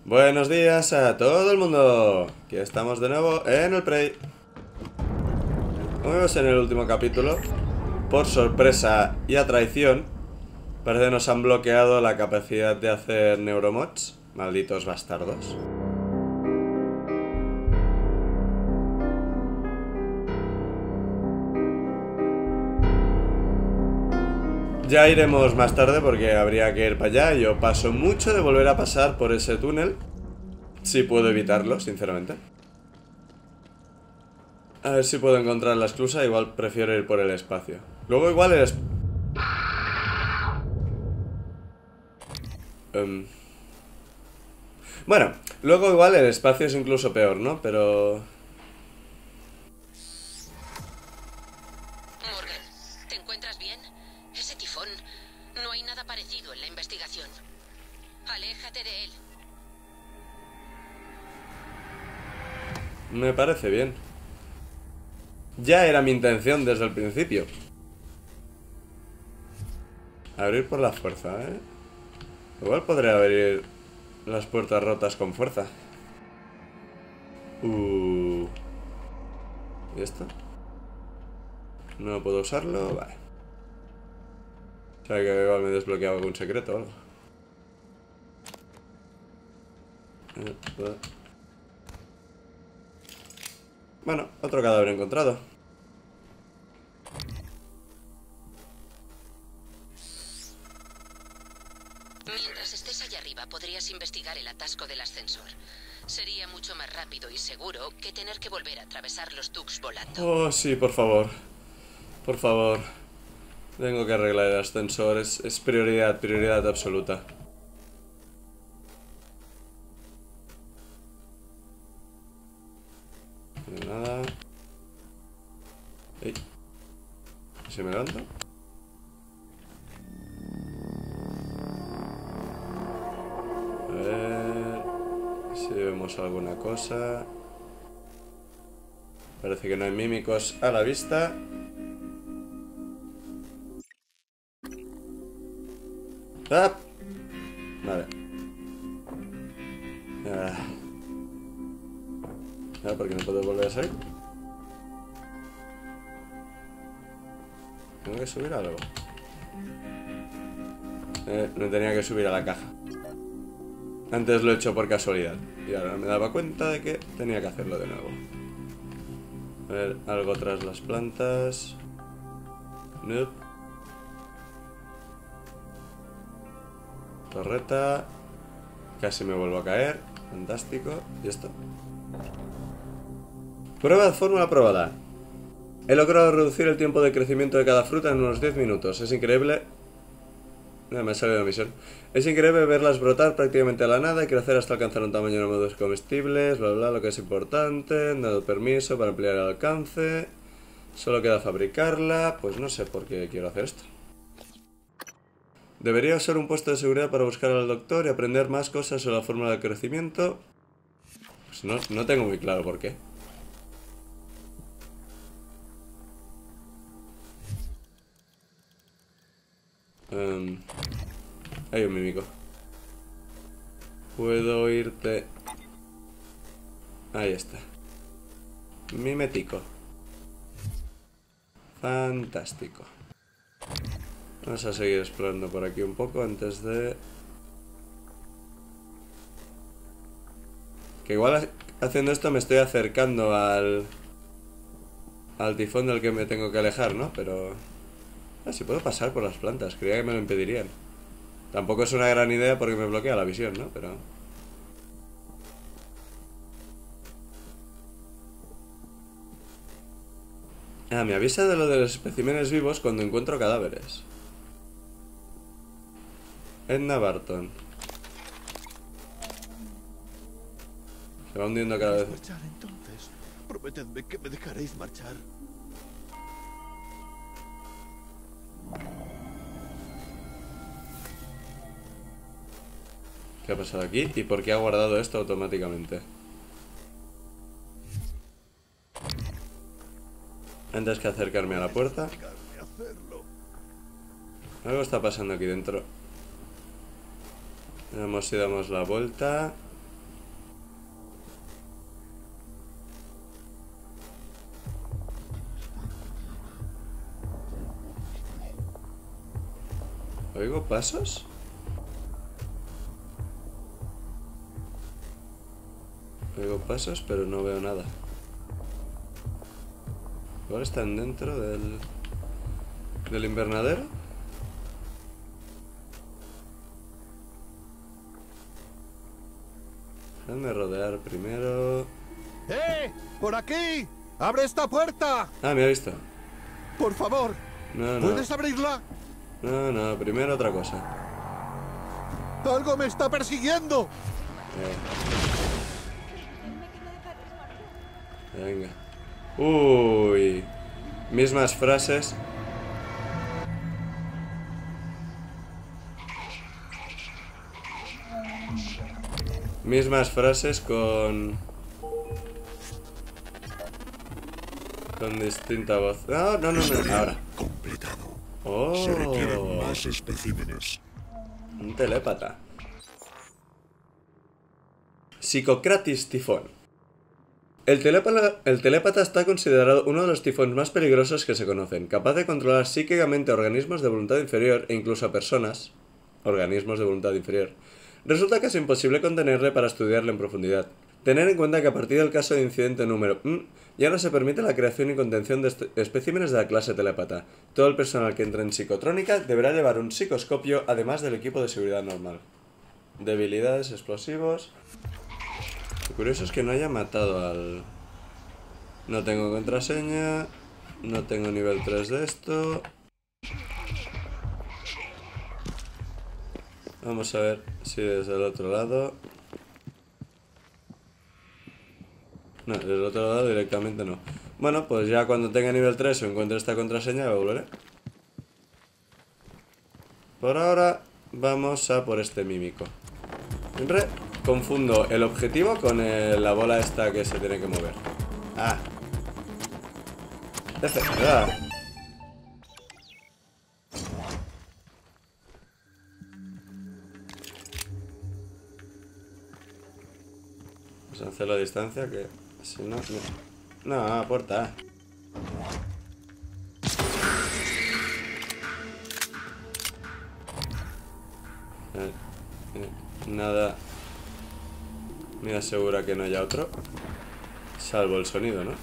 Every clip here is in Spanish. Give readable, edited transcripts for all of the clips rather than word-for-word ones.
Buenos días a todo el mundo. Aquí estamos de nuevo en el Prey. Como vimos en el último capítulo, por sorpresa y a traición, parece que nos han bloqueado la capacidad de hacer neuromods. Malditos bastardos. Ya iremos más tarde porque habría que ir para allá. Yo paso mucho de volver a pasar por ese túnel. Si puedo evitarlo, sinceramente. A ver si puedo encontrar la esclusa. Igual prefiero ir por el espacio. Luego igual el bueno, luego igual el espacio es incluso peor, ¿no? Pero... Morgan, ¿te encuentras bien? Ese tifón. No hay nada parecido en la investigación. Aléjate de él. me parece bien. Ya era mi intención desde el principio. Abrir por la fuerza, ¿eh? Igual podré abrir las puertas rotas con fuerza. ¿Y esto? No puedo usarlo, vale. O sea que igual me he desbloqueado algún secreto o algo. Bueno, otro cadáver encontrado. Mientras estés allá arriba, podrías investigar el atasco del ascensor. Sería mucho más rápido y seguro que tener que volver a atravesar los tugs volando. Oh, sí, por favor. Por favor. Tengo que arreglar el ascensor. Es prioridad, prioridad absoluta. Nada. ¡Ey! ¿Se me levanto? A ver si vemos alguna cosa. Parece que no hay mímicos a la vista. ¡Ah! Vale. ¿Por qué no puedo volver a salir? Tengo que subir algo. No tenía que subir a la caja. Antes lo he hecho por casualidad. Y ahora me daba cuenta de que tenía que hacerlo de nuevo. A ver, algo tras las plantas. Nope. Torreta. Casi me vuelvo a caer. Fantástico. ¿Y esto? Prueba de fórmula probada. He logrado reducir el tiempo de crecimiento de cada fruta en unos 10 minutos. Es increíble... me ha salido la misión. Es increíble verlas brotar prácticamente a la nada y crecer hasta alcanzar un tamaño normal de comestibles, bla bla, lo que es importante. Han dado permiso para ampliar el alcance. Solo queda fabricarla. Pues no sé por qué quiero hacer esto. Debería usar un puesto de seguridad para buscar al doctor y aprender más cosas sobre la fórmula de crecimiento. Pues no tengo muy claro por qué. Hay un mímico. Puedo irte... Ahí está. Mimetico. Fantástico. Vamos a seguir explorando por aquí un poco antes de... Que igual haciendo esto me estoy acercando al tifón del que me tengo que alejar, ¿no? Pero... si puedo pasar por las plantas, creía que me lo impedirían. Tampoco es una gran idea porque me bloquea la visión, ¿no? Pero... me avisa de lo de los especímenes vivos cuando encuentro cadáveres. Edna Barton. Se va hundiendo cada vez. Marchar, entonces. Prometedme que me dejaréis marchar. ¿Qué ha pasado aquí? ¿Y por qué ha guardado esto automáticamente? Antes que acercarme a la puerta. Algo está pasando aquí dentro. Veamos si damos la vuelta. ¿Oigo pasos? Oigo pasos, pero no veo nada. Igual están dentro del invernadero. Déjame rodear primero. ¡Por aquí! ¡Abre esta puerta! Ah, me ha visto. Por favor. No, no. ¿Puedes abrirla? No, no, primero otra cosa. ¡Algo me está persiguiendo! Venga. Uy. Mismas frases. Mismas frases con distinta voz. No, no, no, no. Ahora. Completado. Oh. Se requieren más especímenes. Un telépata. Psicocratis tifón. El telépata está considerado uno de los tifones más peligrosos que se conocen, capaz de controlar psíquicamente a organismos de voluntad inferior e incluso a personas, organismos de voluntad inferior. Resulta casi imposible contenerle para estudiarle en profundidad. Tener en cuenta que a partir del caso de incidente número ya no se permite la creación y contención de especímenes de la clase telépata. Todo el personal que entre en psicotrónica deberá llevar un psicoscopio además del equipo de seguridad normal. Debilidades, explosivos. Lo curioso es que no haya matado al... No tengo contraseña. No tengo nivel 3 de esto. Vamos a ver si desde el otro lado... No, desde el otro lado directamente no. Bueno, pues ya cuando tenga nivel 3 o encuentre esta contraseña lo volveré. Por ahora vamos a por este mímico. Siempre confundo el objetivo con la bola esta que se tiene que mover. Ah. F, ¿verdad? Vamos a hacerlo a distancia que si no... No, puerta. Nada me asegura que no haya otro. Salvo el sonido, ¿no?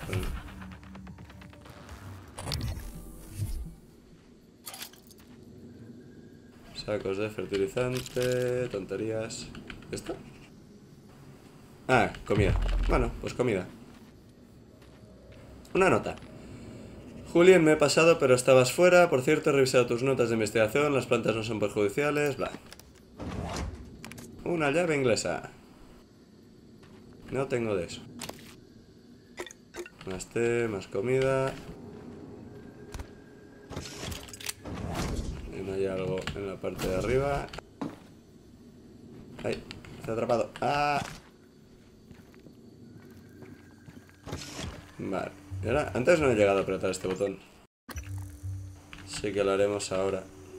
Sacos de fertilizante, tonterías. ¿Esto? Ah, comida. Bueno, pues comida. Una nota. Julien, me he pasado, pero estabas fuera. Por cierto, he revisado tus notas de investigación. Las plantas no son perjudiciales. Bla. Una llave inglesa. No tengo de eso. Más té, más comida. Y no hay algo en la parte de arriba. ¡Ay! Está atrapado. ¡Ah! Vale. Y ahora, antes no he llegado a apretar este botón. Así que lo haremos ahora.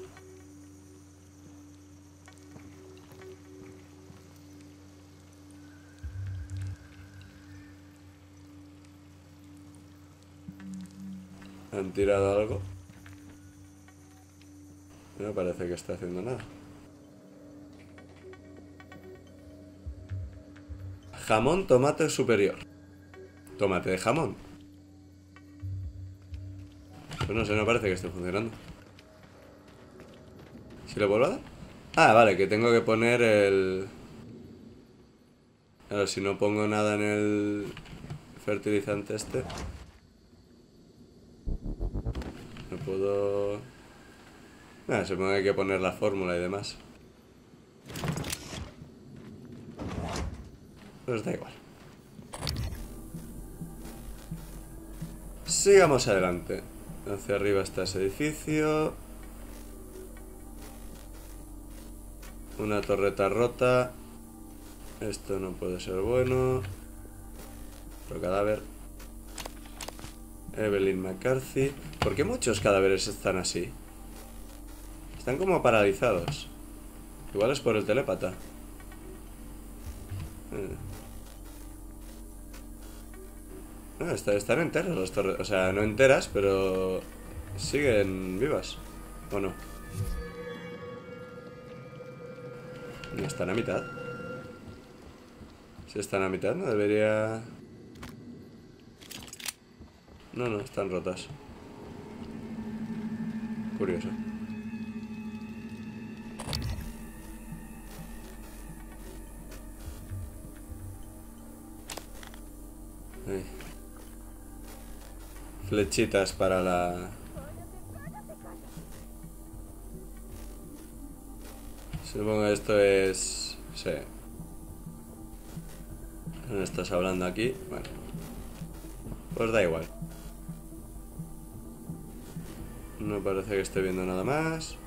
¿Han tirado algo? No me parece que esté haciendo nada. Jamón tomate superior. Tomate de jamón. Pues no sé, no parece que esté funcionando. ¿Si le vuelvo a dar? Ah, vale, que tengo que poner el... Claro, si no pongo nada en el fertilizante este... No puedo... supongo que hay que poner la fórmula y demás. Pues da igual. Sigamos adelante. Hacia arriba está ese edificio. Una torreta rota. Esto no puede ser bueno. Otro cadáver. Evelyn McCarthy. ¿Por qué muchos cadáveres están así? Están como paralizados. Igual es por el telépata. No, están enteras las torres. O sea, no enteras, pero siguen vivas. ¿O no? Están a mitad. Si están a mitad, no debería... No, no, están rotas. Curioso. Ahí. Flechitas para la... Supongo que esto es... Sí. ¿No estás hablando aquí? Bueno. Pues da igual. No parece que esté viendo nada más.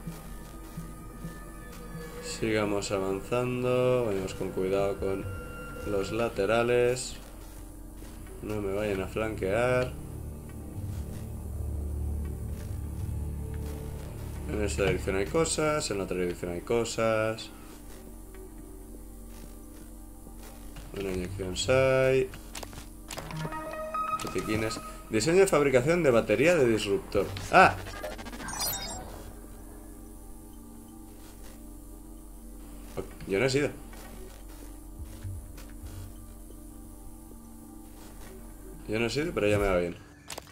Sigamos avanzando. Vayamos con cuidado con los laterales. No me vayan a flanquear. En esta dirección hay cosas, en la otra dirección hay cosas. Una inyección SAI. Botiquines. Diseño de fabricación de batería de disruptor. ¡Ah! Yo no he sido. Yo no he sido, pero ya me va bien.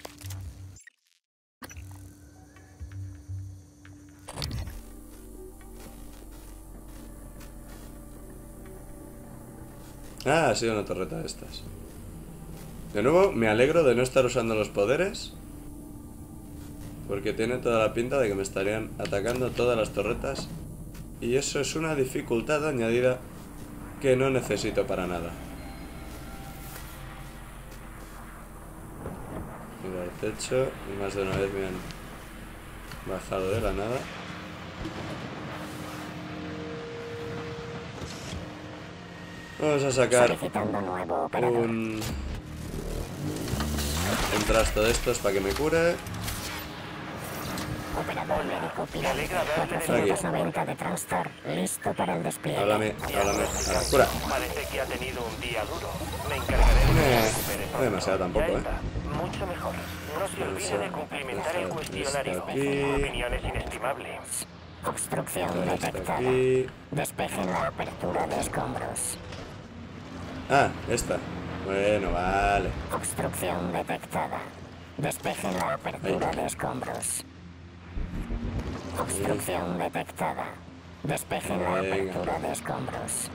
Ah, ha sido una torreta de estas. De nuevo, me alegro de no estar usando los poderes, porque tiene toda la pinta de que me estarían atacando todas las torretas. Y eso es una dificultad añadida que no necesito para nada. Mira el techo, y más de una vez me han bajado de la nada. Vamos a sacar un trasto de estos para que me cure. Operador médico Pirámide 490 de Transtar, listo para el despliegue. Háblame. Ahora, cura. Parece que ha tenido un día duro. Me encargaré de que recupere todo. No demasiado tampoco, Ya está. Mucho mejor. No se olvide de cumplimentar el cuestionario. Su opinión es inestimable. Obstrucción detectada. Aquí. Despejen la apertura de escombros. Ah, esta. Bueno, vale. Obstrucción detectada. Despejen la apertura de escombros. Obstrucción detectada. Despejen la apertura de escombros.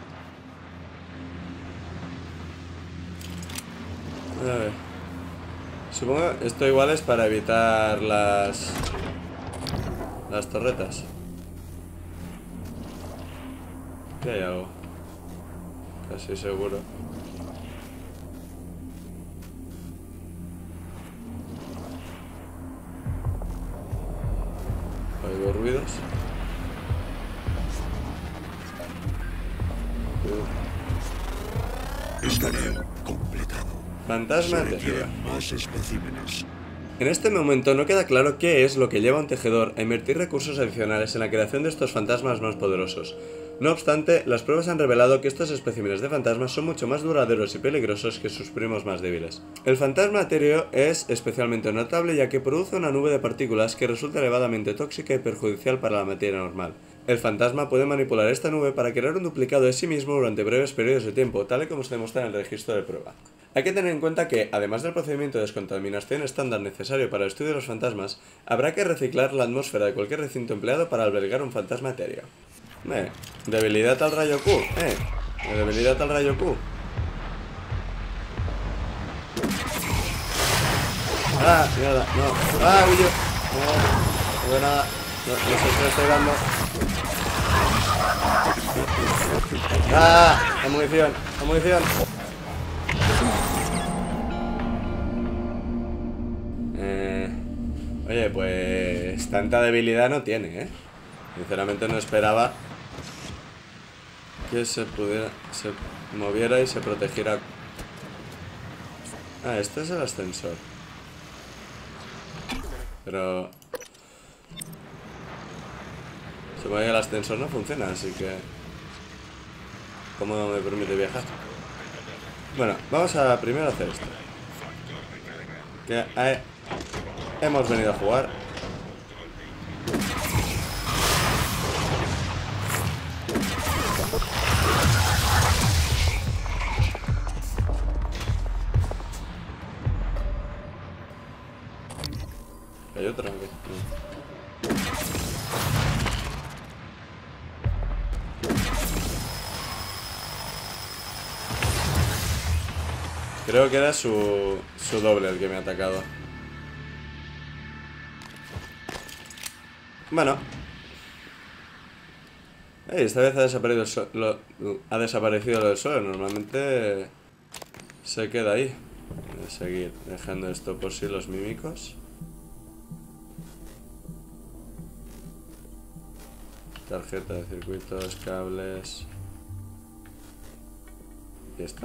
A ver. Supongo que esto igual es para evitar las torretas. ¿Qué hay algo? Casi seguro. Oigo ruidos. Escaneo completado. Fantasma Se de tejido. requieren más especímenes. En este momento no queda claro qué es lo que lleva a un tejedor a invertir recursos adicionales en la creación de estos fantasmas más poderosos. No obstante, las pruebas han revelado que estos especímenes de fantasmas son mucho más duraderos y peligrosos que sus primos más débiles. El fantasma etéreo es especialmente notable ya que produce una nube de partículas que resulta elevadamente tóxica y perjudicial para la materia normal. El fantasma puede manipular esta nube para crear un duplicado de sí mismo durante breves periodos de tiempo, tal y como se demuestra en el registro de prueba. Hay que tener en cuenta que, además del procedimiento de descontaminación estándar necesario para el estudio de los fantasmas, habrá que reciclar la atmósfera de cualquier recinto empleado para albergar un fantasma etéreo. Debilidad al rayo Q, debilidad al rayo Q. Ah, mierda, no. Ah, huyo. No veo nada. No sé qué estoy dando. Ah, la munición, la munición. Oye, pues tanta debilidad no tiene, Sinceramente no esperaba que se moviera y se protegiera. Ah, este es el ascensor. Pero supongo que el ascensor no funciona, así que ¿cómo me permite viajar? Bueno, vamos a primero hacer esto. Que hemos venido a jugar. ¿Hay otra o qué? No. Creo que era su doble el que me ha atacado. Bueno. Esta vez ha desaparecido ha desaparecido lo del suelo. Normalmente se queda ahí. Voy a seguir dejando esto por si los mímicos. Tarjeta de circuitos, cables. ¿Y esto?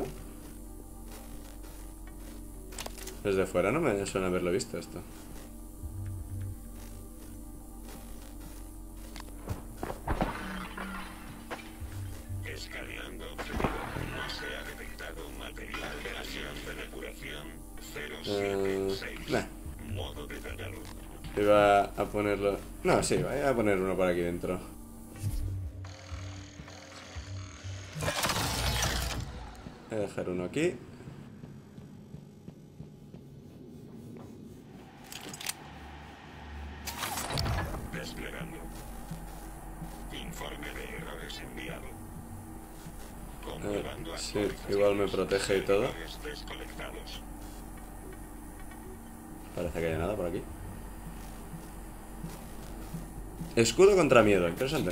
Desde fuera no me suena haberlo visto esto. Escaneando objetivo. No se ha detectado material de acción de depuración 076. Nah. Modo detallado. Iba a ponerlo... No, sí, voy a poner uno por aquí dentro. Voy a dejar uno aquí. Desplegando. Informe de errores enviado. Comprobando Sí, igual me protege y todo. errores desconectados. Parece que hay nada por aquí. Escudo contra miedo, interesante.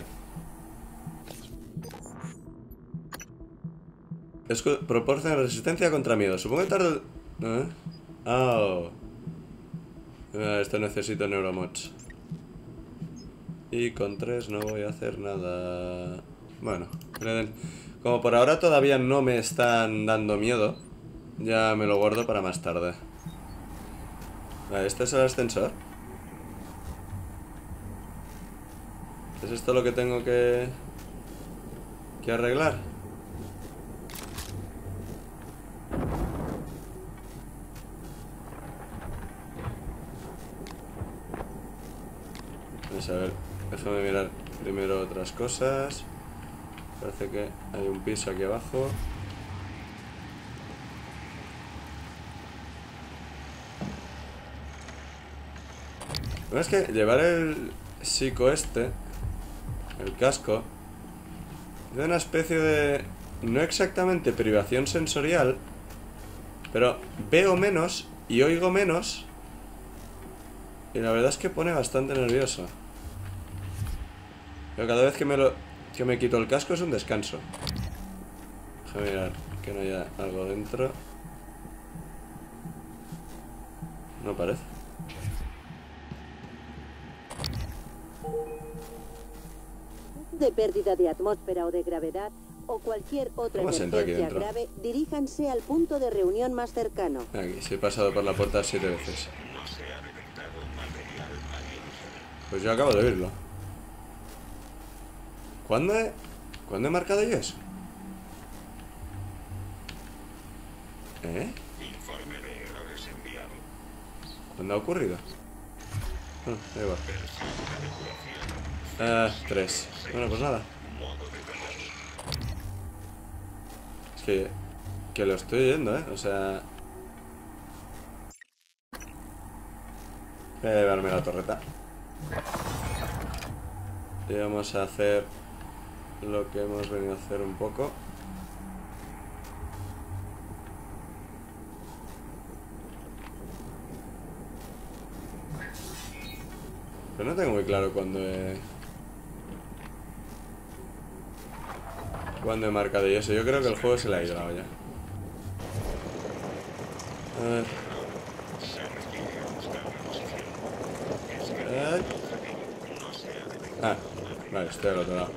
Escudo proporciona resistencia contra miedo. Supongo que tarde... ¿Eh? Oh. Esto necesito neuromods. Y con 3 no voy a hacer nada. Bueno, como por ahora todavía no me están dando miedo, ya me lo guardo para más tarde. Vale, ¿este es el ascensor? ¿Es esto lo que tengo que arreglar? Vamos a ver, déjame mirar primero otras cosas. Parece que hay un piso aquí abajo. Bueno, es que llevar el psico este, el casco, es una especie de... no exactamente privación sensorial, pero veo menos y oigo menos. Y la verdad es que pone bastante nervioso. Pero cada vez que me quito el casco es un descanso. Déjame mirar que no haya algo dentro. No parece. De pérdida de atmósfera o de gravedad o cualquier otra ¿Cómo se entra aquí emergencia dentro? grave, diríjanse al punto de reunión más cercano. Aquí, sí he pasado por la puerta 7 veces. No se ha detectado material alienígena. Pues yo acabo de oírlo. ¿Cuándo he marcado yo eso? ¿Eh? Informe de errores enviado. ¿Cuándo ha ocurrido? Da igual. 3. Bueno, pues nada. Es que lo estoy oyendo, O sea... Voy a llevarme la torreta. Y vamos a hacer lo que hemos venido a hacer un poco. Pero no tengo muy claro cuándo he marcado y eso. Yo creo que el juego se le ha ido la olla. A ver. Ah, vale, estoy al otro lado.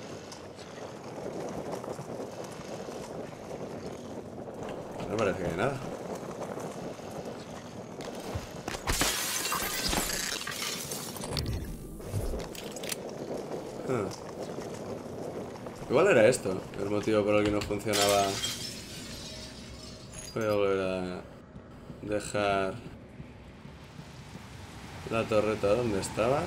No parece que hay nada. Igual era esto el motivo por el que no funcionaba. Voy a volver a dejar la torreta donde estaba.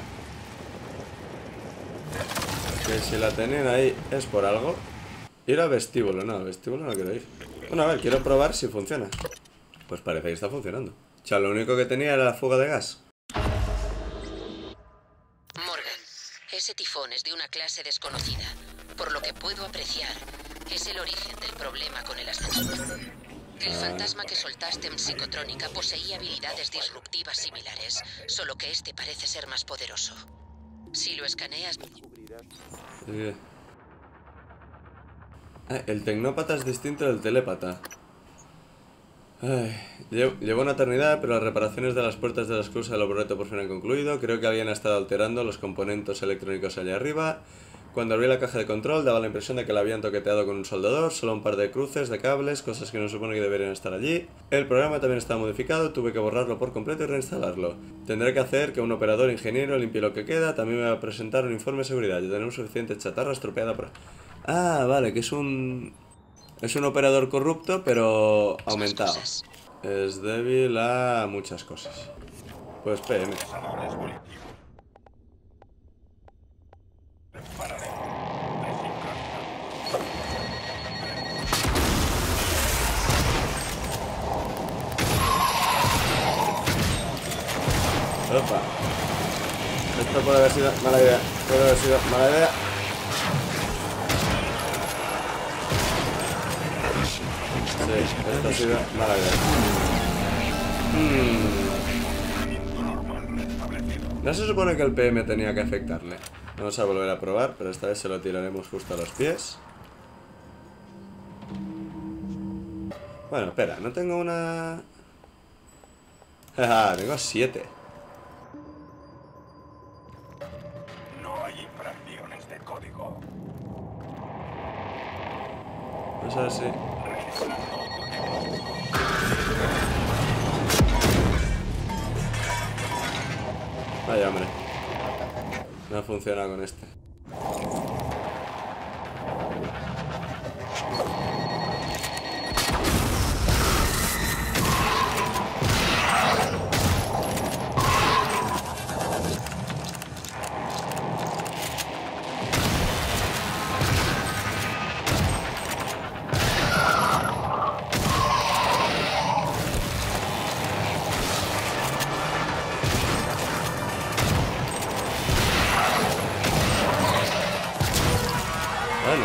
Que si la tenían ahí es por algo. Ir al vestíbulo, no, al vestíbulo no quiero ir. Bueno, a ver, quiero probar si funciona. Pues parece que está funcionando. O sea, lo único que tenía era la fuga de gas. Ese tifón es de una clase desconocida, por lo que puedo apreciar que es el origen del problema con el ascensor. El fantasma que soltaste en psicotrónica poseía habilidades disruptivas similares, solo que este parece ser más poderoso. Si lo escaneas... El tecnópata es distinto del telépata. Llevo una eternidad, pero las reparaciones de las puertas de la esclusa del laboratorio por fin han concluido. Creo que alguien ha estado alterando los componentes electrónicos allá arriba. Cuando abrí la caja de control daba la impresión de que la habían toqueteado con un soldador, solo un par de cruces de cables, cosas que no supone que deberían estar allí. El programa también estaba modificado, tuve que borrarlo por completo y reinstalarlo. Tendré que hacer que un operador ingeniero limpie lo que queda, también me va a presentar un informe de seguridad. Ya tenemos suficiente chatarra estropeada por... Ah, vale, que es un operador corrupto, pero aumentado. Es débil a muchas cosas. Pues PM. Opa. Esto puede haber sido mala idea. Puede haber sido mala idea. Sí, esto ha sido mala idea. No se supone que el PM tenía que afectarle. Vamos a volver a probar, pero esta vez se lo tiraremos justo a los pies. Bueno, espera, no tengo una... Ah, tengo 7. No hay infracciones de código. Vamos a ver si... Vaya, hombre. No ha funcionado con este. Bueno.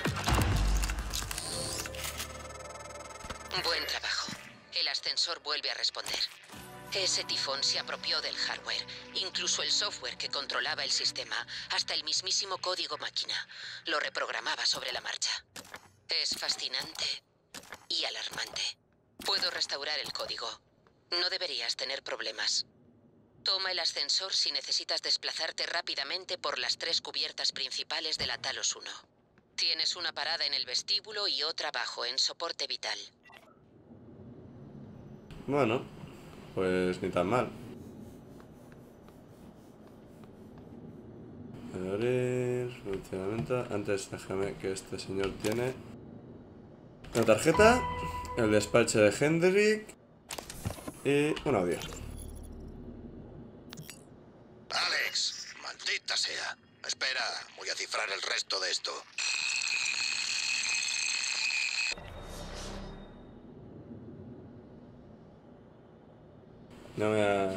Buen trabajo. El ascensor vuelve a responder. Ese tifón se apropió del hardware, incluso el software que controlaba el sistema, hasta el mismísimo código máquina. Lo reprogramaba sobre la marcha. Es fascinante y alarmante. Puedo restaurar el código. No deberías tener problemas. Toma el ascensor si necesitas desplazarte rápidamente por las 3 cubiertas principales de la Talos 1. Tienes una parada en el vestíbulo y otra abajo, en soporte vital. Bueno, pues ni tan mal. Abrir, funcionamiento. Antes déjame que este señor tiene una tarjeta, el despacho de Hendrik y un audio. Alex, maldita sea. Espera, voy a cifrar el resto de esto. No me ha...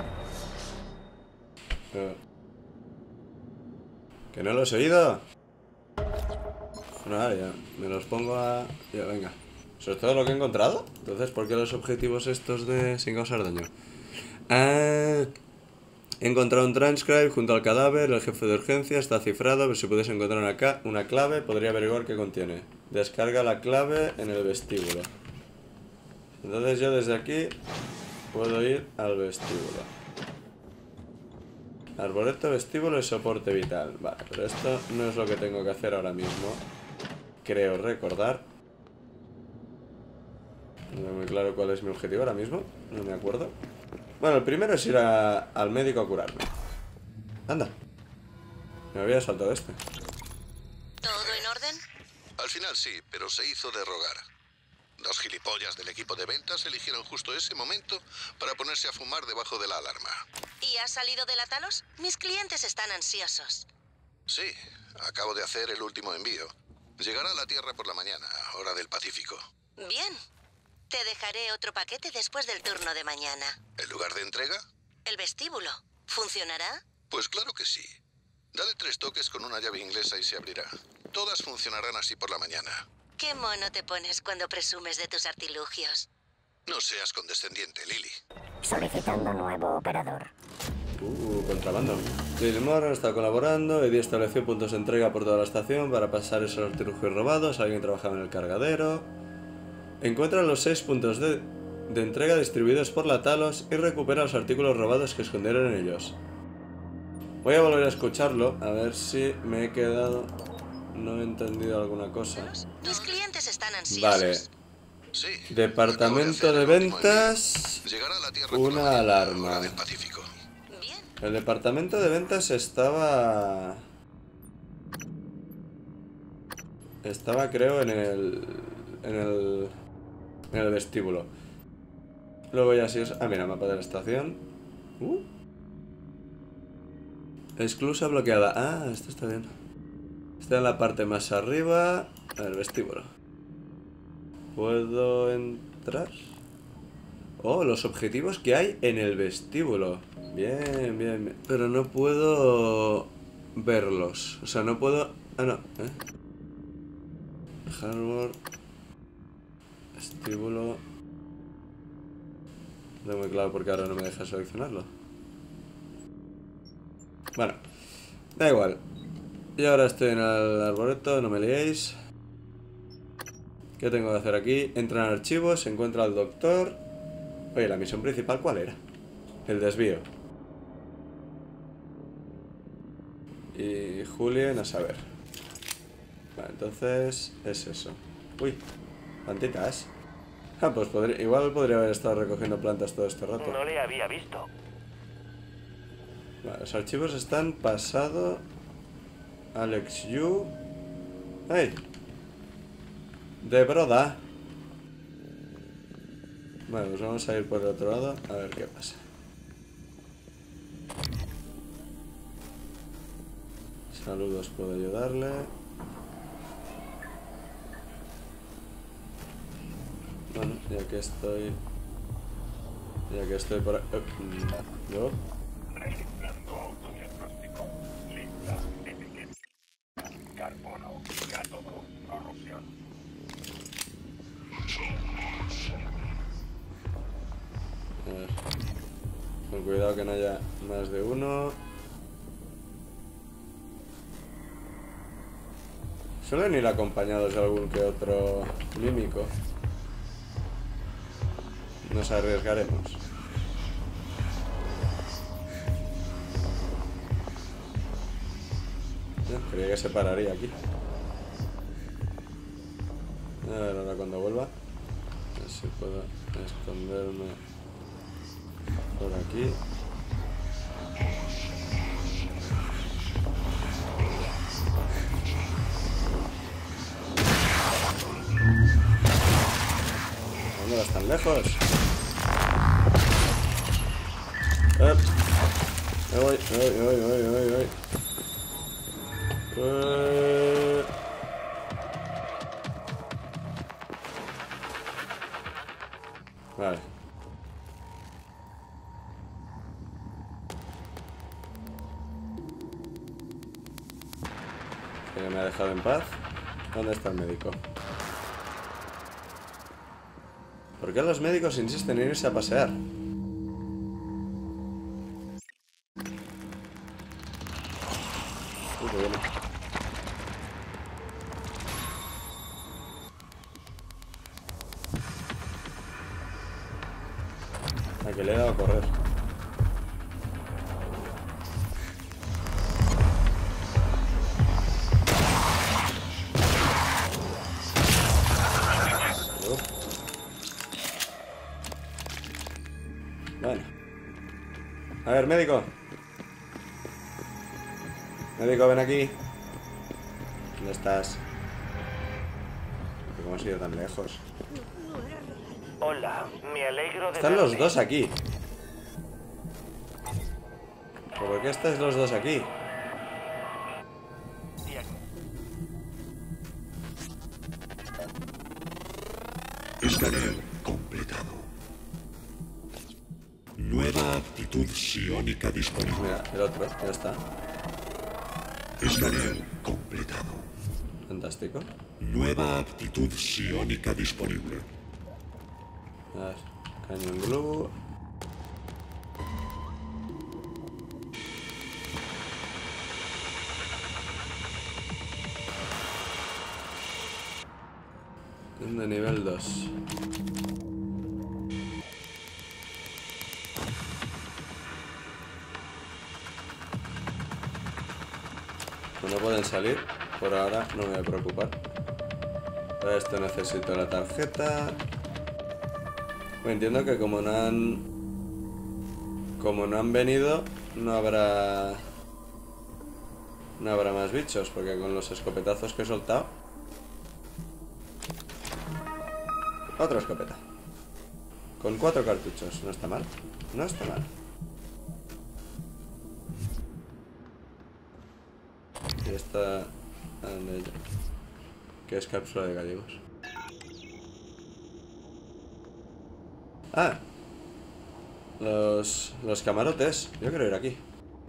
¿Que no lo he oído? Bueno, ya, me los pongo a... Ya, venga. ¿Eso es todo lo que he encontrado? Entonces, ¿por qué los objetivos estos de sin causar daño? He encontrado un transcribe junto al cadáver, el jefe de urgencia está cifrado, pero si pudiese encontrar una clave, podría averiguar qué contiene. Descarga la clave en el vestíbulo. Entonces yo desde aquí puedo ir al vestíbulo. Arboreto, vestíbulo y soporte vital. Vale, pero esto no es lo que tengo que hacer ahora mismo. Creo recordar. No tengo muy claro cuál es mi objetivo ahora mismo. No me acuerdo. Bueno, el primero es ir al médico a curarme. Anda. Me había saltado este. ¿Todo en orden? Al final sí, pero se hizo de rogar. 2 gilipollas del equipo de ventas eligieron justo ese momento para ponerse a fumar debajo de la alarma. ¿Y has salido de la Talos? Mis clientes están ansiosos. Sí, acabo de hacer el último envío. Llegará a la Tierra por la mañana, hora del Pacífico. Bien. Te dejaré otro paquete después del turno de mañana. ¿El lugar de entrega? ¿El vestíbulo? ¿Funcionará? Pues claro que sí. Dale 3 toques con una llave inglesa y se abrirá. Todas funcionarán así por la mañana. Qué mono te pones cuando presumes de tus artilugios. No seas condescendiente, Lily. Solicitando nuevo operador. Contrabando. Lily Morgan está colaborando. Eddie estableció puntos de entrega por toda la estación para pasar esos artilugios robados. Alguien trabajaba en el cargadero. Encuentra los 6 puntos de entrega distribuidos por la Talos y recupera los artículos robados que escondieron en ellos. Voy a volver a escucharlo, a ver si me he quedado... No he entendido alguna cosa. Tus clientes están ansiosos. Vale. Sí. Departamento de ventas... Llegará a la Tierra Una con la alarma. hora del Pacífico. Bien. El departamento de ventas estaba... Estaba, creo, en el vestíbulo. Luego ya sí os... Ah, mira, mapa de la estación. Exclusa bloqueada. Ah, esto está bien. Está en la parte más arriba. En el vestíbulo. ¿Puedo entrar? Oh, los objetivos que hay en el vestíbulo. Bien, bien, bien. Pero no puedo verlos. O sea, no puedo... Ah, no. Hardware. Vestíbulo. No es muy claro porque ahora no me deja seleccionarlo. Bueno, da igual. Y ahora estoy en el arboreto, no me liéis. ¿Qué tengo que hacer aquí? Entra en archivos, encuentra al doctor. Oye, la misión principal, ¿cuál era? El desvío. Y Julien, a saber. Vale, entonces es eso. Uy, plantitas. Ah, pues igual podría haber estado recogiendo plantas todo este rato. No le había visto. Vale, los archivos están pasado. Alex Yu. ¡Hey! De broda. Bueno, pues vamos a ir por el otro lado a ver qué pasa. Saludos, puedo ayudarle. Bueno, ya que estoy por aquí. ¿Yo? Registrando autodiagnóstico. Lista, etiqueta. Carbono, cátodo, corrosión. A ver. Con cuidado que no haya más de uno. Suelen ir acompañados de algún que otro mímico. Nos arriesgaremos. Creía que se pararía aquí. A ver, ahora cuando vuelva. A ver si puedo esconderme por aquí. ¿Dónde vas tan lejos? Me voy. Vale. ¿Que me ha dejado en paz? ¿Dónde está el médico? ¿Por qué los médicos insisten en irse a pasear? Que viene. A que le he dado a correr. Bueno. A ver, médico. Médico, ven aquí. ¿Dónde estás? ¿Cómo has ido tan lejos? Hola, me alegro de Están los verte. dos aquí. ¿Por qué estáis los dos aquí? Escaneo completado. Nueva actitud psiónica disponible. Mira, el otro, ya está. Escaneo completado. Fantástico. Nueva aptitud psiónica disponible. A ver, Canyon Glue. De nivel 2. No pueden salir, por ahora no me voy a preocupar. Para esto necesito la tarjeta. Entiendo que como no han venido, no habrá más bichos, porque con los escopetazos que he soltado. Otra escopeta. Con 4 cartuchos, no está mal. No está mal. Y esta... que es cápsula de gallegos. Ah, los camarotes. Yo quiero ir aquí.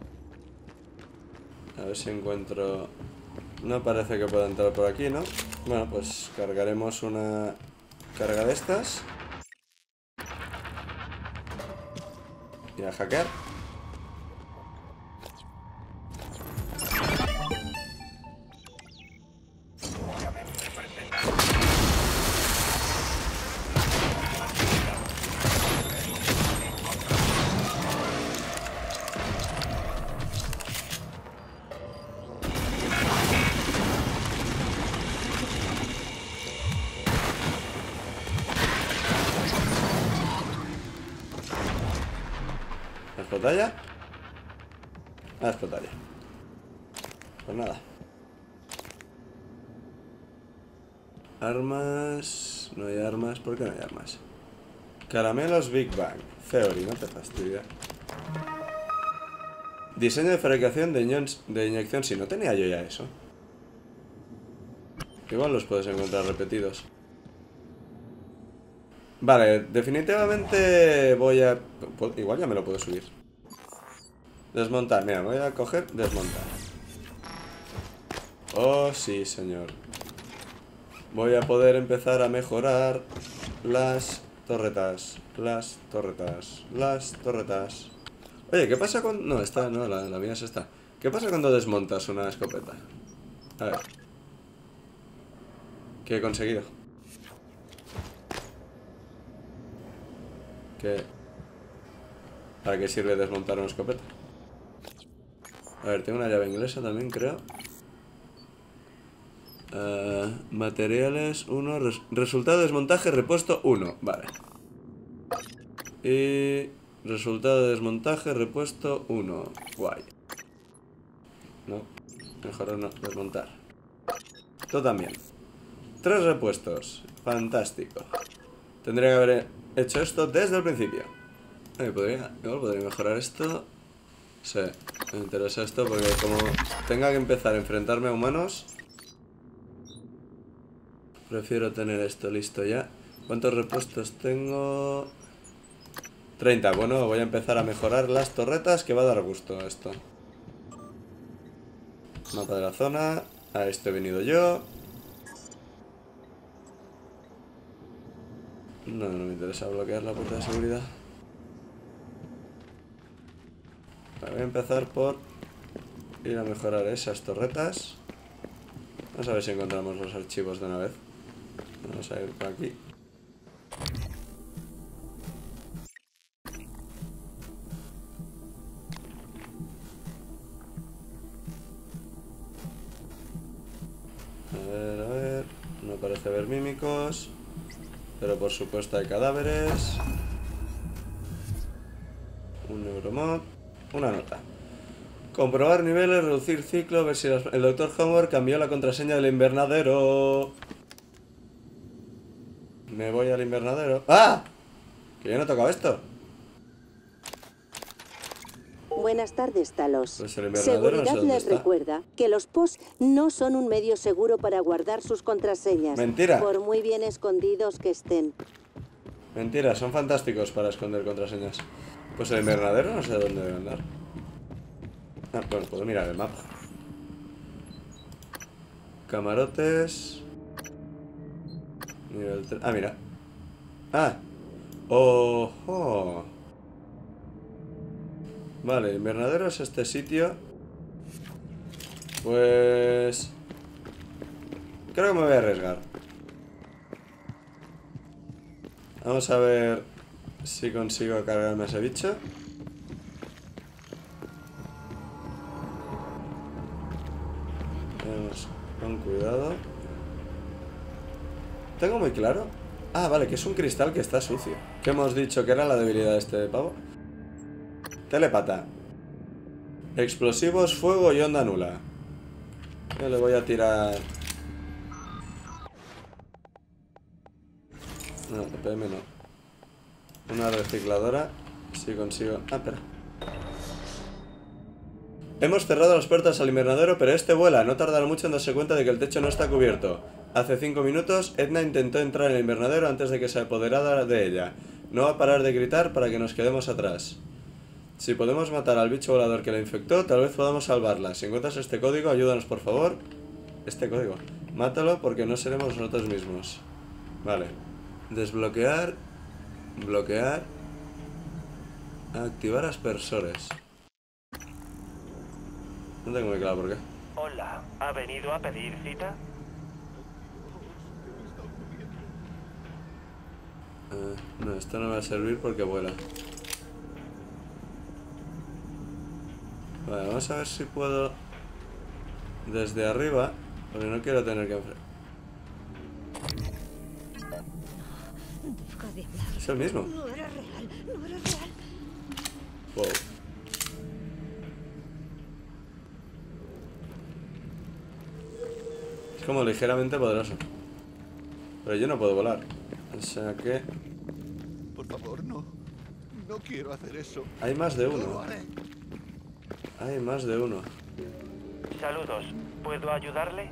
A ver si encuentro... No parece que pueda entrar por aquí, ¿no? Bueno, pues cargaremos una carga de estas. Y a hackear. ¿Explota ya? Ah, explota ya. Pues nada. Armas... No hay armas. ¿Por qué no hay armas? Caramelos Big Bang. Theory, no te fastidia. Diseño de fabricación de inyección. Si no tenía yo ya eso. Igual los puedes encontrar repetidos. Vale, definitivamente voy a... Igual ya me lo puedo subir. Desmontar, mira, me voy a coger, desmontar. Oh, sí, señor. Voy a poder empezar a mejorar las torretas. Las torretas. Las torretas. Oye, ¿qué pasa con...? No, esta, no, la mía es esta. ¿Qué pasa cuando desmontas una escopeta? A ver. ¿Qué he conseguido? ¿Para qué sirve desmontar una escopeta? A ver, tengo una llave inglesa también, creo. Materiales 1. Resultado de desmontaje repuesto 1. Vale. Y... resultado de desmontaje repuesto 1. Guay. No. Mejor no desmontar. Esto también. 3 repuestos. Fantástico. Tendría que haber hecho esto desde el principio. Igual podría mejorar esto. Sí, me interesa esto porque como tenga que empezar a enfrentarme a humanos, prefiero tener esto listo ya. ¿Cuántos repuestos tengo? 30. Bueno, voy a empezar a mejorar las torretas, que va a dar gusto esto. Mapa de la zona. A esto he venido yo. No me interesa bloquear la puerta de seguridad. Voy a empezar por ir a mejorar esas torretas. Vamos a ver si encontramos los archivos de una vez. Vamos a ir por aquí. A ver. No parece haber mímicos. Pero por supuesto hay cadáveres. Un neuromod. Una nota. Comprobar niveles, reducir ciclo, ver si el Dr. Homework cambió la contraseña del invernadero. Me voy al invernadero. ¡Ah! Que yo no he tocado esto. Buenas tardes, Talos. Pues el invernadero no sé Seguridad dónde les está. recuerda que los POS no son un medio seguro para guardar sus contraseñas. Mentira. Por muy bien escondidos que estén. Mentira, son fantásticos para esconder contraseñas. Pues el invernadero no sé dónde debe andar. Ah, bueno, puedo mirar el mapa. Camarotes. Nivel 3. Ah, mira. Ah. ¡Ojo! Vale, el invernadero es este sitio. Pues... creo que me voy a arriesgar. Vamos a ver si consigo cargarme a ese bicho. Vamos con cuidado. Tengo muy claro. Ah, vale, que es un cristal que está sucio. ¿Qué hemos dicho que era la debilidad de este pavo? Telepata. Explosivos, fuego y onda nula. Yo le voy a tirar... no, EPM no. Una recicladora. Si consigo... ah, espera. Hemos cerrado las puertas al invernadero, pero este vuela. No tardará mucho en darse cuenta de que el techo no está cubierto. Hace 5 minutos, Edna intentó entrar en el invernadero antes de que se apoderara de ella. No va a parar de gritar para que nos quedemos atrás. Si podemos matar al bicho volador que la infectó, tal vez podamos salvarla. Si encuentras este código, ayúdanos por favor. Este código. Mátalo porque no seremos nosotros mismos. Vale. Desbloquear. Bloquear. Activar aspersores. No tengo muy claro por qué. Hola, ¿ha venido a pedir cita? No, esto no me va a servir porque vuela. Vale, vamos a ver si puedo... desde arriba, porque no quiero tener que enfrentar. Es el mismo. No era real, no era real. Wow. Es como ligeramente poderoso. Pero yo no puedo volar. O sea que... Por favor, no. No quiero hacer eso. hay más de No lo uno. haré. Hay más de uno. Saludos, ¿puedo ayudarle?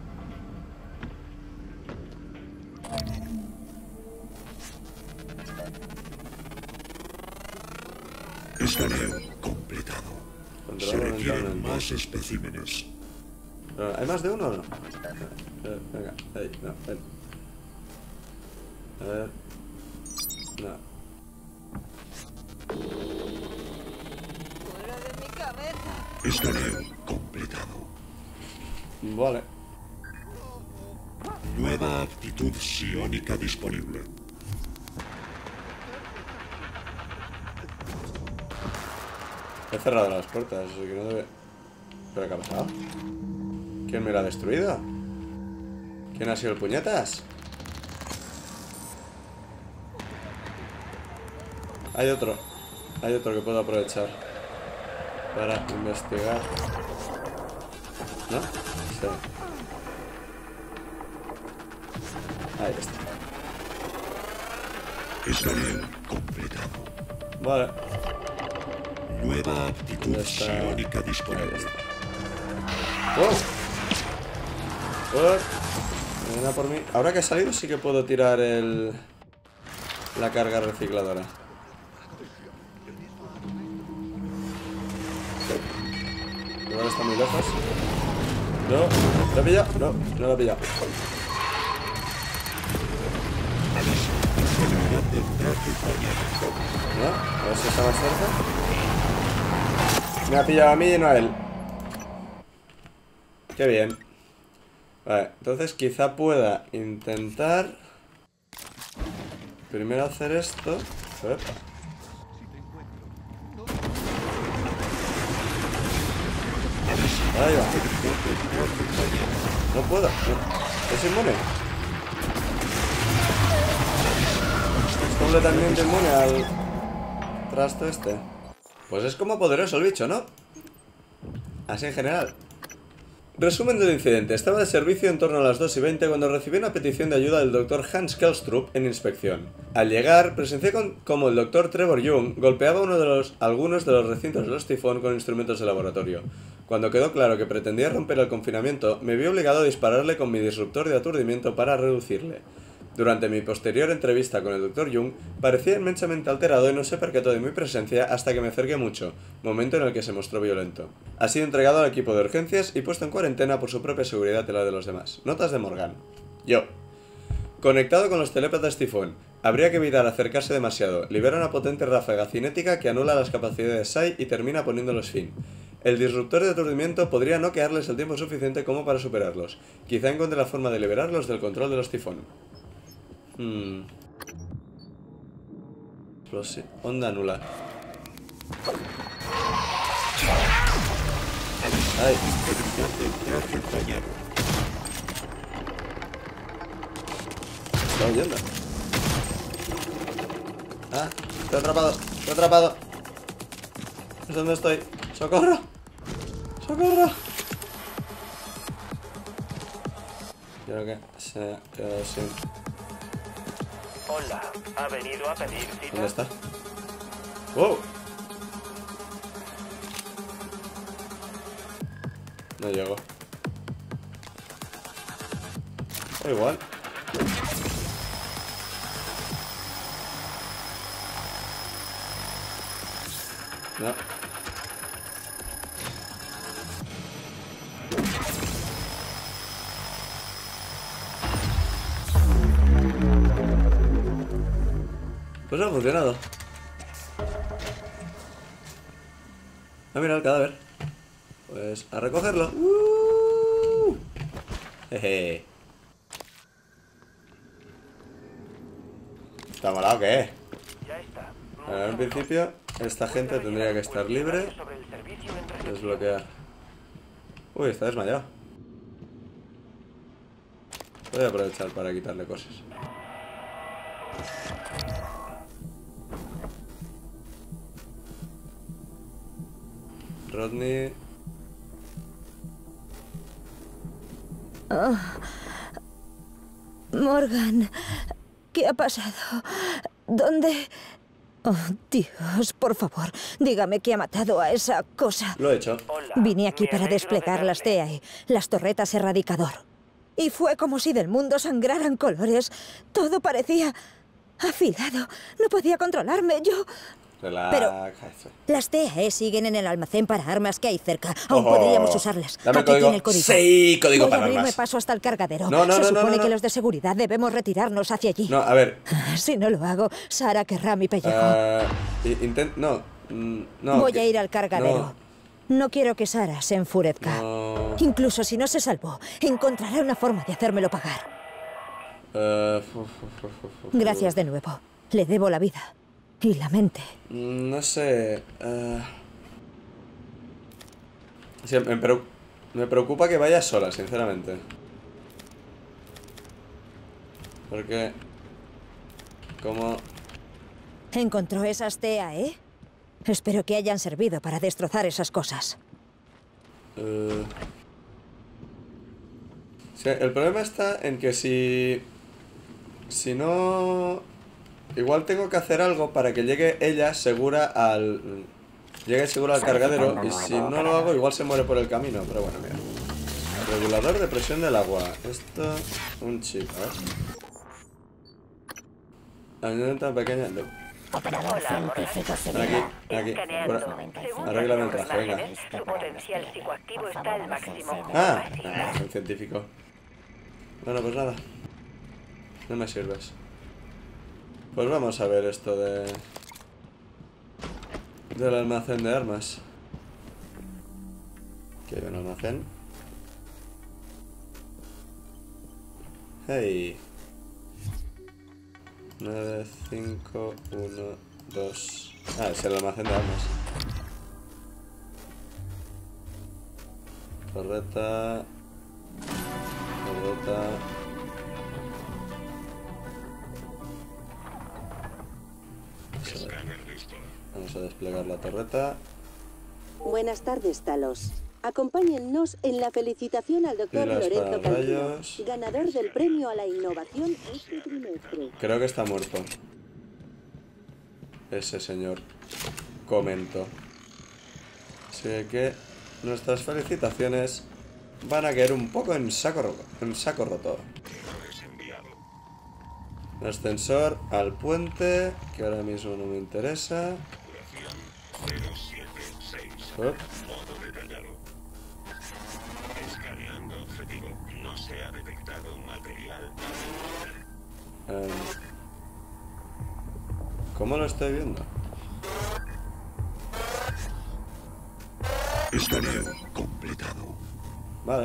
Escaneo completado. Se Controlado requieren mentalmente. más especímenes. Pero, ¿hay más de uno o no? Venga, ahí, no, ven. A ver. No. Fuera de mi cabeza. Escaneo completado. Vale. Nueva aptitud psiónica disponible. He cerrado las puertas, así que no debe... ¿pero qué ha pasado? ¿Quién me la ha destruido? ¿Quién ha sido el puñetas? Hay otro que puedo aprovechar para investigar. ¿No? Sí. Ahí está. Escaneo completado. Vale. Nueva aptitud Ya está. psiónica Ahí disponible. está. ¡Wow! ¡Oh! Viene a por mí. Ahora que ha salido sí que puedo tirar la carga recicladora. Igual está muy lejos. No, ¿lo he pillado? No, no lo he pillado. ¿No? A ver si está más cerca. Me ha pillado a mí y no a él. Qué bien. Vale, entonces quizá pueda intentar primero hacer esto. Epa. Ahí va. No puedo. No. Es inmune. Es completamente inmune al trasto este. Pues es como poderoso el bicho, ¿no? Así en general. Resumen del incidente. Estaba de servicio en torno a las 2:20 cuando recibí una petición de ayuda del Dr. Hans Kelstrup en inspección. Al llegar, presencié cómo el Dr. Trevor Young golpeaba algunos de los recintos de los tifón con instrumentos de laboratorio. Cuando quedó claro que pretendía romper el confinamiento, me vi obligado a dispararle con mi disruptor de aturdimiento para reducirle. Durante mi posterior entrevista con el Dr. Jung, parecía inmensamente alterado y no se percató de mi presencia hasta que me acerqué mucho, momento en el que se mostró violento. Ha sido entregado al equipo de urgencias y puesto en cuarentena por su propia seguridad y la de los demás. Notas de Morgan. Yo. Conectado con los telépatas tifón. Habría que evitar acercarse demasiado. Libera una potente ráfaga cinética que anula las capacidades de Sai y termina poniéndolos fin. El disruptor de aturdimiento podría noquearles el tiempo suficiente como para superarlos. Quizá encuentre la forma de liberarlos del control de los tifón. Onda nula. Ay. Está huyendo. Ah, estoy atrapado. Estoy atrapado. ¿Es donde estoy? ¡Socorro! ¡Socorro! Creo que se ha quedado sin... Hola, ¿ha venido a pedir cita? ¿Dónde está? ¡Wow! No llego. O igual. No. Pues ha funcionado. Ah, mira el cadáver. Pues a recogerlo. Jeje. ¿Está malado qué? Ya está. En principio, esta gente tendría que estar libre. Sobre el servicio en recepción. Desbloquear. Uy, está desmayado. Voy a aprovechar para quitarle cosas. Rodney. Oh. Morgan, ¿qué ha pasado? ¿Dónde? Oh, Dios, por favor, dígame que ha matado a esa cosa. Lo he hecho. Hola, Vine aquí me para alegro desplegar de las verle. TAE, las torretas erradicador. Y fue como si del mundo sangraran colores. Todo parecía afilado. No podía controlarme. Yo... Relaja. Las TAE siguen en el almacén para armas que hay cerca. Aún Oh. podríamos usarlas. Dame Aquí código. tiene el código. Sí, código Voy para a abrirme armas. paso hasta el cargadero. No, no, Se no, no, supone no. que los de seguridad debemos retirarnos hacia allí. No, a ver. Si no lo hago, Sara querrá mi pellejo. No. No. Voy a ir al cargadero. No quiero que Sara se enfurezca. No. Incluso si no se salvó, encontrará una forma de hacérmelo pagar. Gracias de nuevo. Le debo la vida. Y la mente. No sé. Sí, me preocupa que vaya sola, sinceramente. Porque... ¿Cómo? ¿Encontró esas TAE? Espero que hayan servido para destrozar esas cosas. Sí, el problema está en que si no... Igual tengo que hacer algo para que llegue ella segura al... Llegue segura al cargadero. Y si no lo hago, igual se muere por el camino. Pero bueno, mira. Regulador de presión del agua. Esto... Un chip, a ver. Una tan pequeña... No. Operador científico civil. Aquí. Escaneando. Según Arréglame el las traje, venga. imágenes, su potencial psicoactivo está al máximo. Ah, soy científico. Bueno, pues nada. No me sirves. Pues vamos a ver esto de... del almacén de armas. Aquí hay un almacén. Hey. 9, 5, 1, 2... Ah, es el almacén de armas. Torreta... Torreta... Escáner listo. Vamos a desplegar la torreta. Buenas tardes, Talos. Acompáñennos en la felicitación al doctor Pilas Lorenzo para Cantino, rayos. ganador del premio a la innovación este trimestre. Creo que está muerto. Ese señor. Comento. Así que nuestras felicitaciones van a caer un poco en saco roto. Errores enviado. Ascensor al puente, que ahora mismo no me interesa. Modo detallado. Escaneando objetivo. No se ha detectado material. ¿Cómo lo estoy viendo? Escaneo completado. Vale.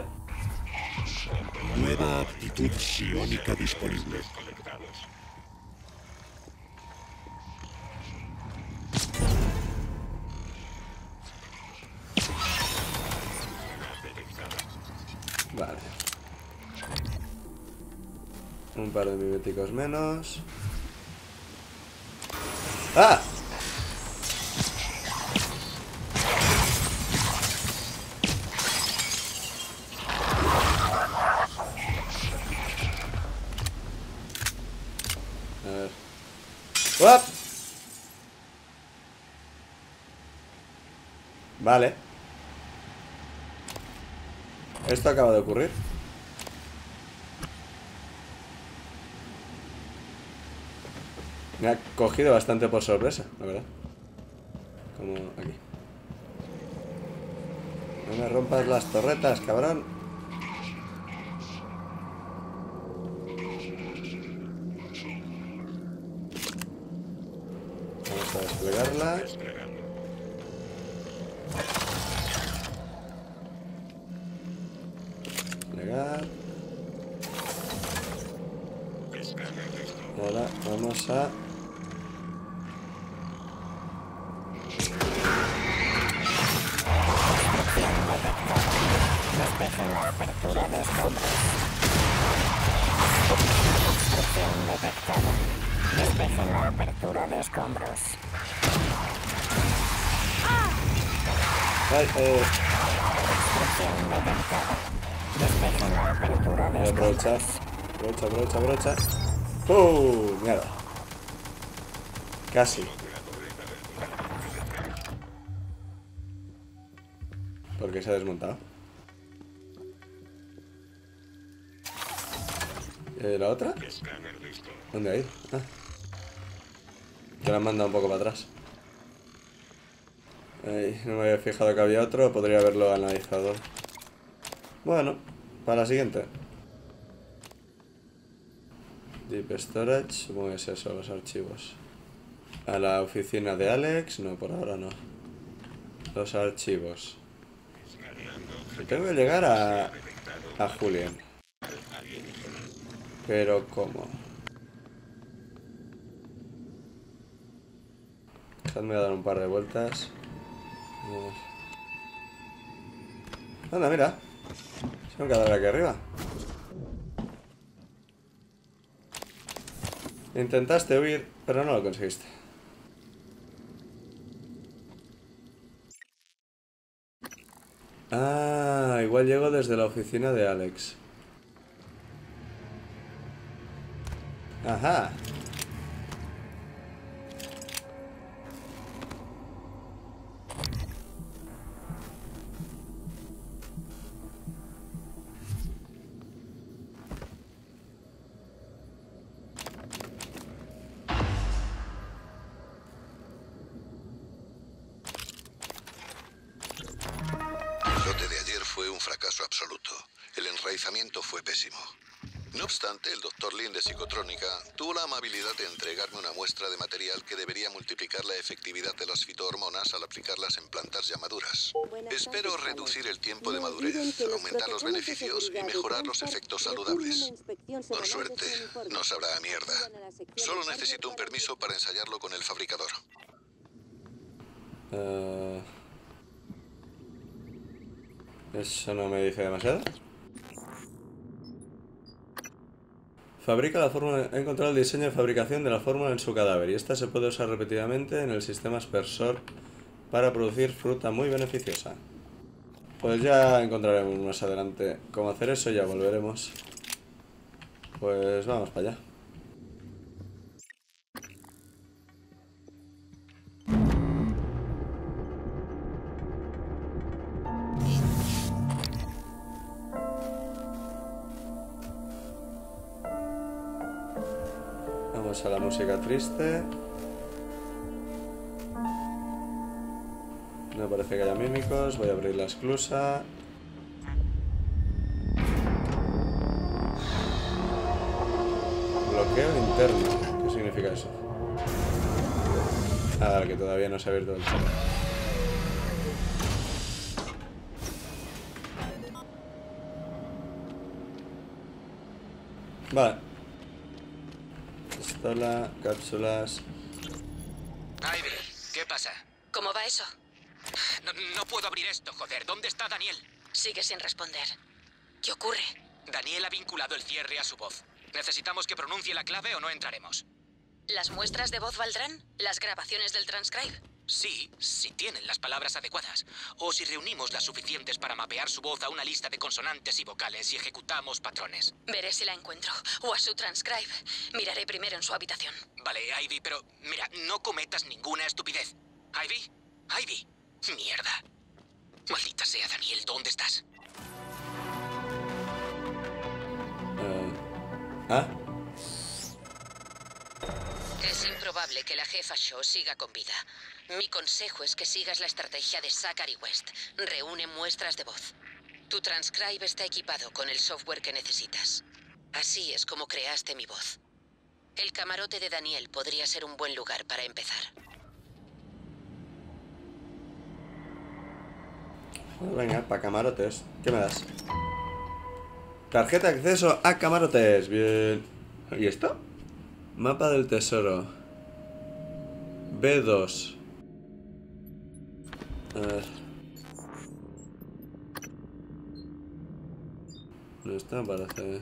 Nueva aptitud psiónica disponible. Vale. Un par de miméticos menos. ¡Ah! A ver. ¡Uap! Vale. Esto acaba de ocurrir. Me ha cogido bastante por sorpresa, la verdad. Como aquí. No me rompas las torretas, cabrón. Vamos a desplegarla. Desplegar. Ahora vamos a... Despejen la apertura de escombros. Obstrucción detectada. Despejen la apertura de escombros. Ay, Obstrucción detectada. Despejen la apertura de brocha. escombros. Brocha, brocha, brocha. Mierda. Casi. Porque se ha desmontado. ¿La otra? ¿Dónde ha ido? Ah. Que la han mandado un poco para atrás. Ay, no me había fijado que había otro. Podría haberlo analizado. Bueno, para la siguiente. Deep Storage, supongo que es eso, los archivos. A la oficina de Alex, no, por ahora no. Los archivos. Y tengo que llegar a Julián. Pero ¿cómo? Dejadme dar un par de vueltas. Anda, mira. Se me quedado aquí arriba. Intentaste huir, pero no lo conseguiste. Ah, igual llego desde la oficina de Alex. Ajá. El lote de ayer fue un fracaso absoluto. El enraizamiento fue pésimo. No obstante, el Dr. Lin de Psicotrónica tuvo la amabilidad de entregarme una muestra de material que debería multiplicar la efectividad de las fitohormonas al aplicarlas en plantas ya maduras. Espero reducir el tiempo de madurez, aumentar los beneficios y mejorar los efectos saludables. Con suerte, no sabrá a mierda. Solo necesito un permiso para ensayarlo con el fabricador. Eso no me dice demasiado. Fabrica la fórmula. He encontrado el diseño de fabricación de la fórmula en su cadáver y esta se puede usar repetidamente en el sistema aspersor para producir fruta muy beneficiosa. Pues ya encontraremos más adelante cómo hacer eso y ya volveremos. Pues vamos para allá. Vamos a la música triste. No parece que haya mímicos. Voy a abrir la esclusa. Bloqueo interno. ¿Qué significa eso? Ah, vale, que todavía no se ha abierto el chat. Vale. Pistola, cápsulas. Ivy, ¿qué pasa? ¿Cómo va eso? No puedo abrir esto, joder. ¿Dónde está Daniel? Sigue sin responder. ¿Qué ocurre? Daniel ha vinculado el cierre a su voz. Necesitamos que pronuncie la clave o no entraremos. ¿Las muestras de voz valdrán? ¿Las grabaciones del transcribe? Sí, si tienen las palabras adecuadas. O si reunimos las suficientes para mapear su voz a una lista de consonantes y vocales y ejecutamos patrones. Veré si la encuentro. O a su transcribe. Miraré primero en su habitación. Vale, Ivy, pero mira, no cometas ninguna estupidez. ¿Ivy? ¡Ivy! ¡Mierda! Maldita sea, Daniel, ¿dónde estás? Es improbable que la jefa Shaw siga con vida. Mi consejo es que sigas la estrategia de Zachary West. Reúne muestras de voz. Tu transcribe está equipado con el software que necesitas. Así es como creaste mi voz. El camarote de Daniel podría ser un buen lugar para empezar. Pues venga, para camarotes. ¿Qué me das? Tarjeta de acceso a camarotes. Bien. ¿Y esto? Mapa del tesoro. B2. A ver. No está, parece.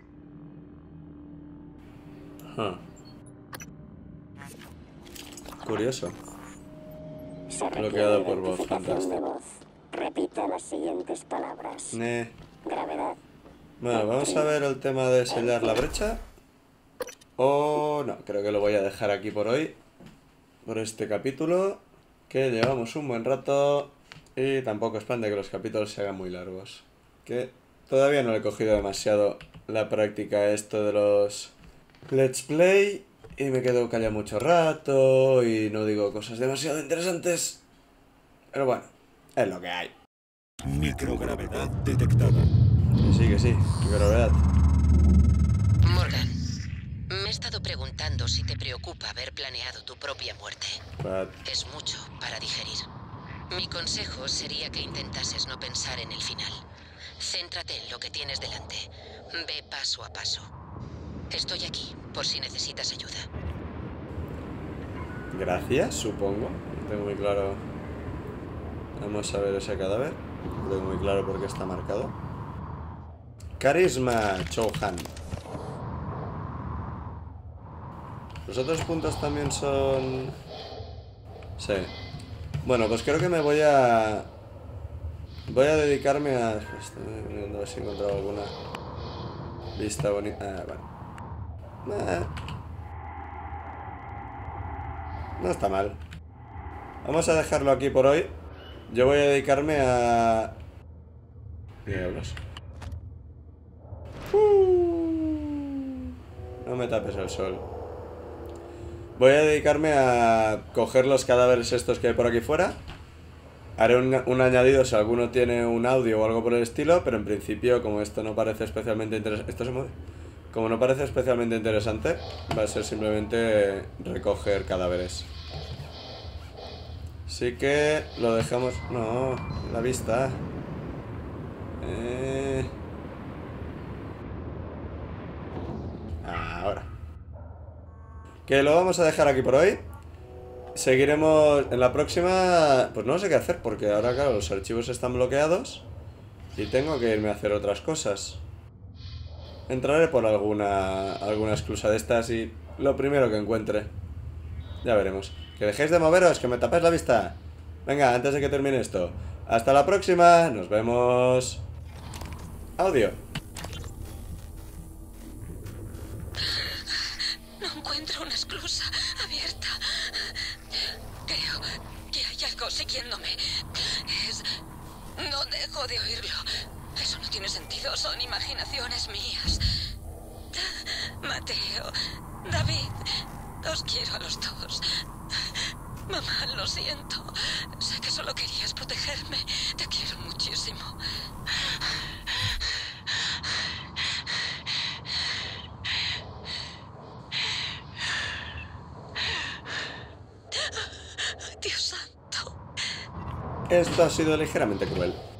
Curioso. Bloqueado por voz, fantástico. Repita las siguientes palabras. Gravedad. Bueno, vamos a ver el tema de sellar la brecha. O no, creo que lo voy a dejar aquí por hoy. Por este capítulo. Que llevamos un buen rato. Y tampoco es plan de que los capítulos se hagan muy largos. Que todavía no le he cogido demasiado la práctica a esto de los Let's Play. Y me quedo callado mucho rato. Y no digo cosas demasiado interesantes. Pero bueno, es lo que hay. Microgravedad detectada. Que sí, microgravedad. Morgan, me he estado preguntando si te preocupa haber planeado tu propia muerte. Es mucho para digerir. Mi consejo sería que intentases no pensar en el final. Céntrate en lo que tienes delante. Ve paso a paso. Estoy aquí, por si necesitas ayuda. Gracias, supongo. No tengo muy claro. Vamos a ver ese cadáver. No tengo muy claro por qué está marcado. Carisma, Chauhan. Los otros puntos también son... Sí. Bueno, pues creo que me voy a... Voy a dedicarme a... Estoy viendo a ver si he encontrado alguna lista bonita. Bueno. No está mal. Vamos a dejarlo aquí por hoy. Yo voy a dedicarme a... Diablos. No me tapes el sol. Voy a dedicarme a coger los cadáveres estos que hay por aquí fuera. Haré un añadido si alguno tiene un audio o algo por el estilo, pero en principio, como esto no parece especialmente interesante... ¿Esto se mueve? Como no parece especialmente interesante, va a ser simplemente recoger cadáveres. Así que lo dejamos... No, la vista. Ahora. Que lo vamos a dejar aquí por hoy. Seguiremos en la próxima. Pues no sé qué hacer, porque ahora claro, los archivos están bloqueados y tengo que irme a hacer otras cosas. Entraré por alguna esclusa de estas y lo primero que encuentre. Ya veremos. Que dejéis de moveros, que me tapéis la vista. Venga, antes de que termine esto. Hasta la próxima, nos vemos. Audio. No encuentro una esclusa abierta. Creo que hay algo siguiéndome. No dejo de oírlo. Eso no tiene sentido, son imaginaciones mías. Mateo, David. David, os quiero a los dos. Mamá, lo siento. Sé que solo querías protegerme. Te quiero muchísimo. Dios santo. Esto ha sido ligeramente cruel.